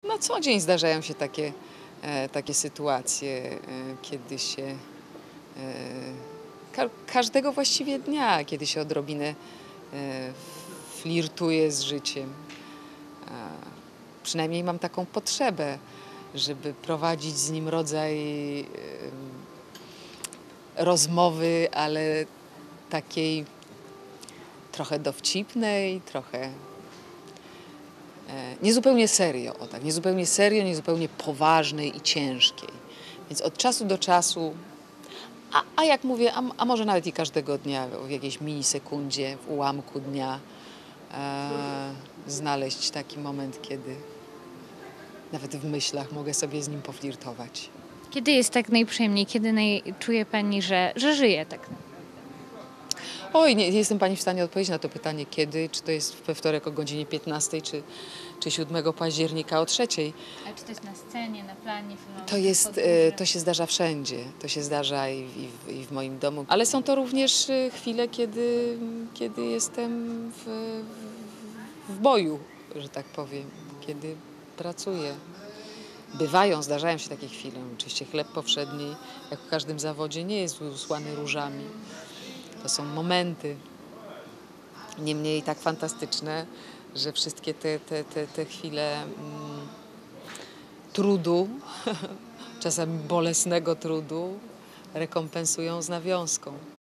Na co dzień zdarzają się takie sytuacje, kiedy się każdego właściwie dnia, kiedy się odrobinę flirtuje z życiem. Przynajmniej mam taką potrzebę, żeby prowadzić z nim rodzaj rozmowy, ale takiej trochę dowcipnej, trochę niezupełnie serio, o tak, niezupełnie serio, niezupełnie poważnej i ciężkiej. Więc od czasu do czasu, a jak mówię, a może nawet i każdego dnia, w jakiejś minisekundzie, w ułamku dnia znaleźć taki moment, kiedy nawet w myślach mogę sobie z nim poflirtować. Kiedy jest tak najprzyjemniej? Kiedy czuje pani, że żyje tak naprawdę? Oj, nie jestem pani w stanie odpowiedzieć na to pytanie, kiedy, czy to jest we wtorek o godzinie 15, czy 7 października o 3. A czy to jest na scenie, na planie filmowym? To się zdarza wszędzie. To się zdarza i w moim domu. Ale są to również chwile, kiedy jestem w boju, że tak powiem, kiedy pracuję. Zdarzają się takie chwile. Oczywiście chleb powszedni, jak w każdym zawodzie, nie jest usłany różami. To są momenty, niemniej tak fantastyczne, że wszystkie te chwile trudu, czasami bolesnego trudu, rekompensują z nawiązką.